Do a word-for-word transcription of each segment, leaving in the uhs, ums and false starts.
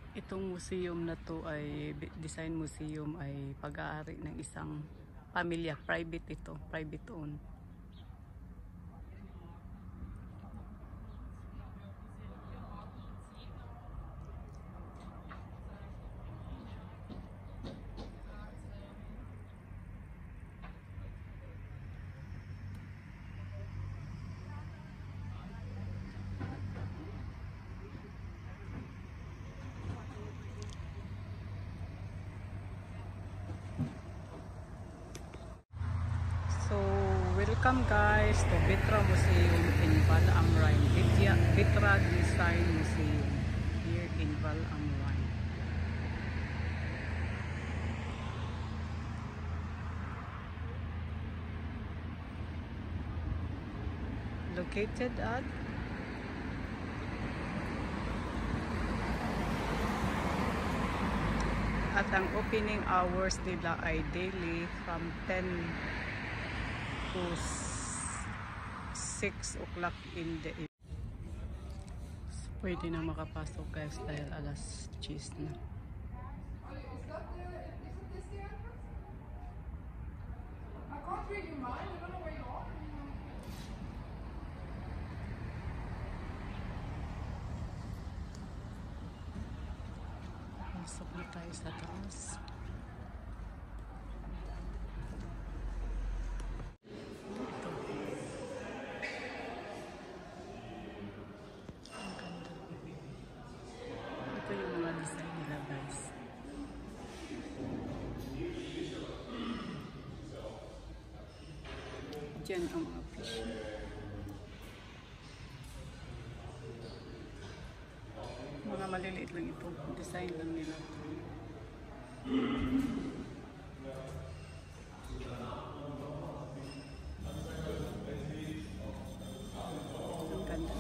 Itong museum na to ay design museum ay pag-aari ng isang pamilya, private ito, private owned. So, welcome guys to Vitra Museum in Weil, Rhein. Vitra Design Museum here in Weil, Rhein. Located at at ang opening hours nila ay daily from ten to six o'clock in the evening. So, pwede na makapasok guys dahil alas diyes na. Pasok na tayo sa taas. Ito yung mga design nila guys. Diyan ang mga fish. Mga maliliit lang ito. Design lang nila. Ang ganda.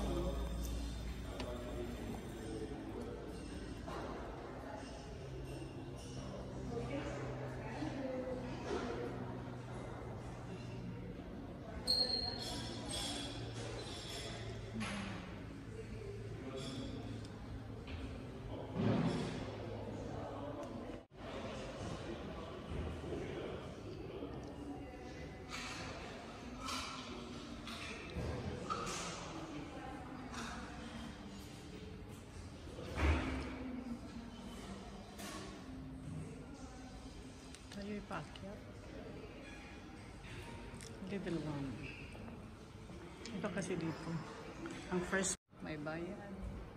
Tayo ipaakyat. Level one. Iba kasi dito. Ang first, may bayan.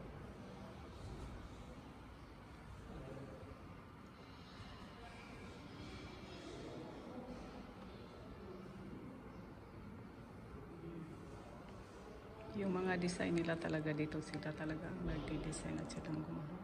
Yung mga design nila talaga dito, sila talaga magdi-design at silang gumawa.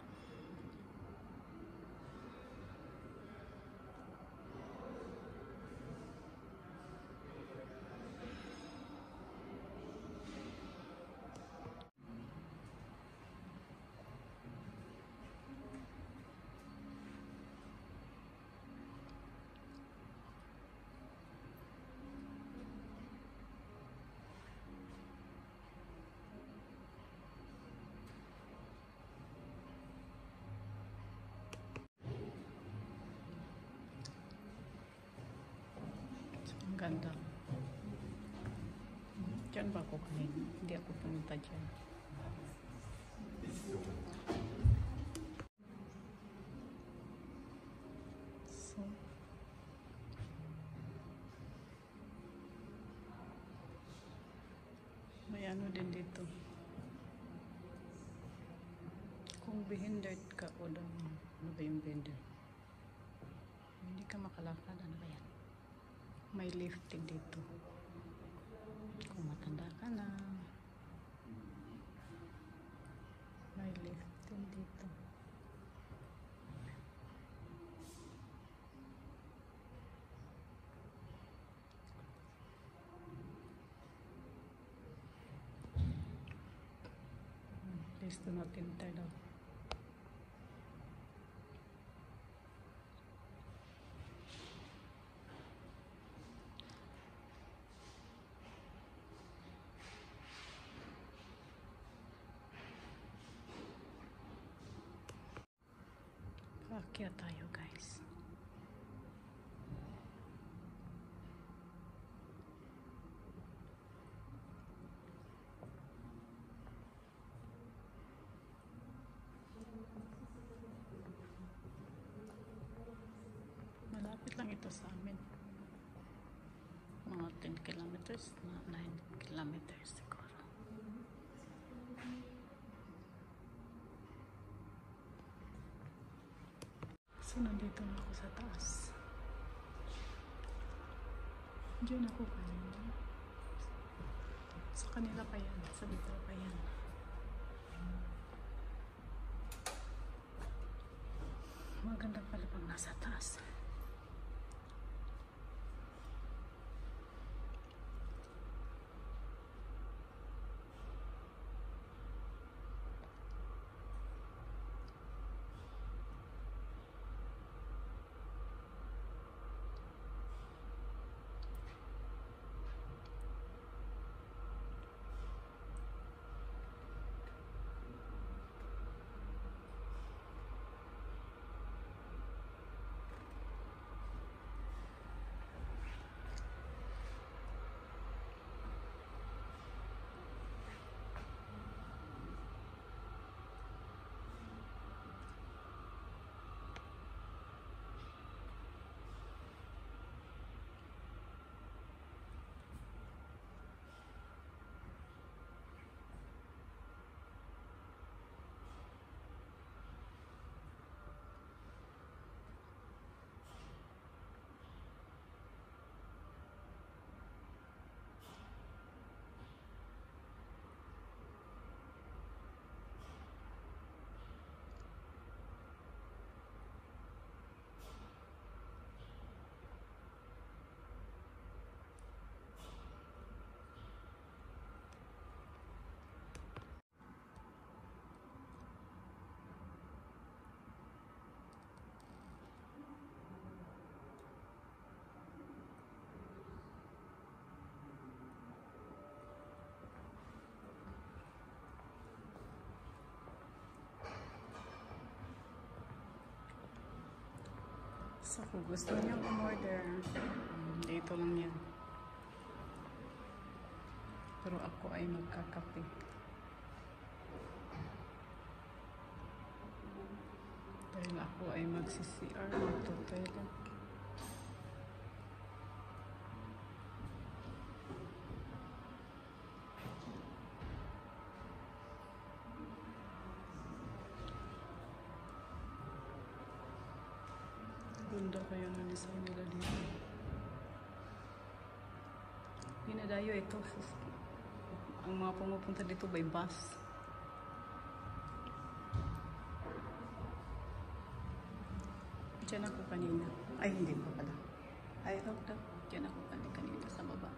Ang ganda. Diyan ba ako kain? Hindi ako pumunta dyan. So, may ano din dito. Kung behindered ka o daw, ano ba yung behindered? Hindi ka makalakad, ano ba yan? May lifting dito. Kung matanda ka na, may lifting dito. Please do not enter daw. Paakyat tayo, guys. Malapit lang ito sa amin. Mga ten kilometers na nine kilometers siguro. So, nandito na ako sa taas. Diyan ako kanina. Sa kanila pa yan. Sa Vitra pa yan. Maganda pala pag nasa taas. So, kung gusto niyo umorder, dito lang yan. Pero ako ay magkakape. Dahil ako ay magsi-C R, magto-toilet. Ganda kaya ng design nila dito. Pinadayo ito. Ang mga pumupunta dito by bus. Diyan ako kanina. Ay, hindi pa pala. Ay, ito. Diyan ako kanina sa baba.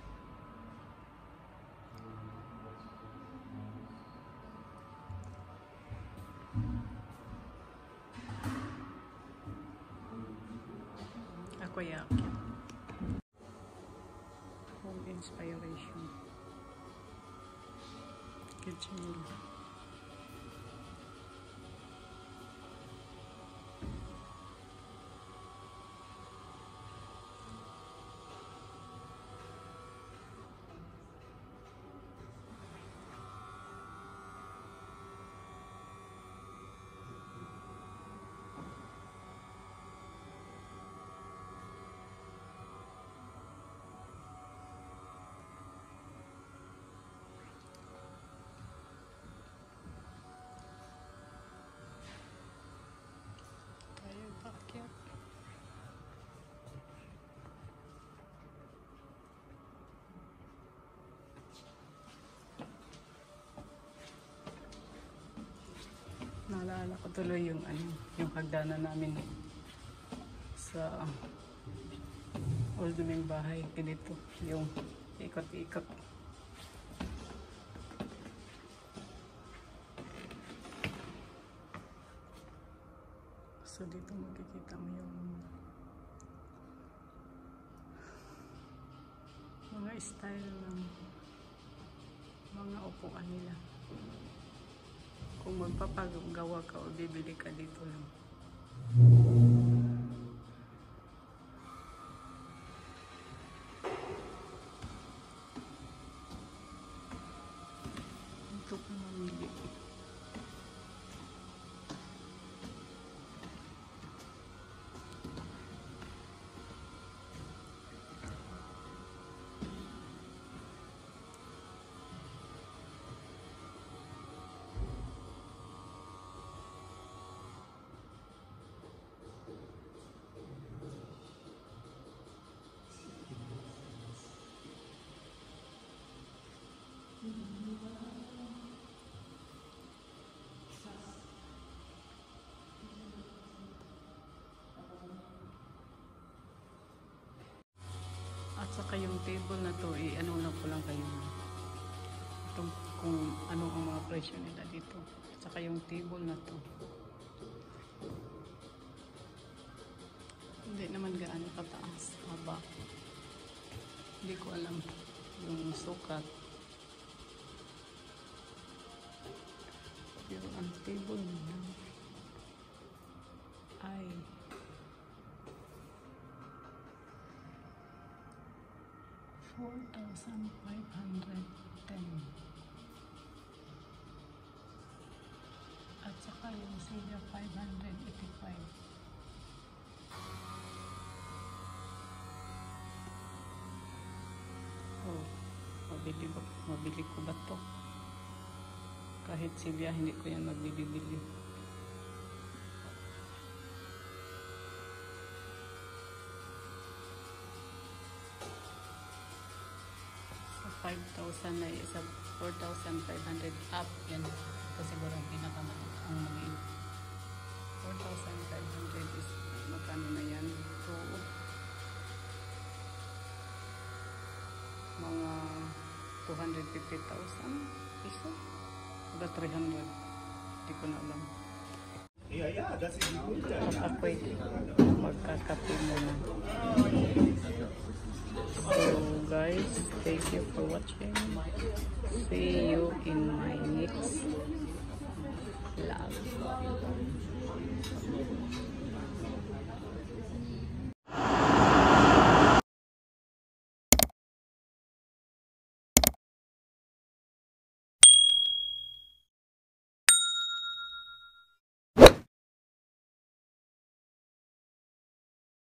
Ako yakin. Home inspiration. Kitchen. Paakyat. Naalala ko tuloy yung ano, yung hagdanan namin sa old naming bahay. Ganito, yung ikot-ikot. So dito makikita mo yung mga style ng mga upuan nila. Kung magpapagawa ka o bibili ka dito lang. Ito pa mamili. At saka yung table na to, eh, ano lang ko lang kayo. Itong kung ano ang mga presyo nila dito. At saka yung table na to. Hindi naman gaano kataas. Haba. Hindi ko alam yung sukat. Pero ang table nila ay four thousand five hundred ten. At saka yung silya five hundred eighty-five. Oh, mabili, ba, mabili ko ba to? Kahit silya, hindi ko yan magbibili. five thousand na isa, four thousand five hundred up yan. Ito siguro ang pinakamaliit ang maliit. four thousand five hundred is magkano na yan? So, mga two hundred fifty thousand piso? Ba three hundred? Hindi ko na alam. Yeah, yeah, that's it. At ako'y magkakape muna. So guys, thank you for watching. See you in my next vlog.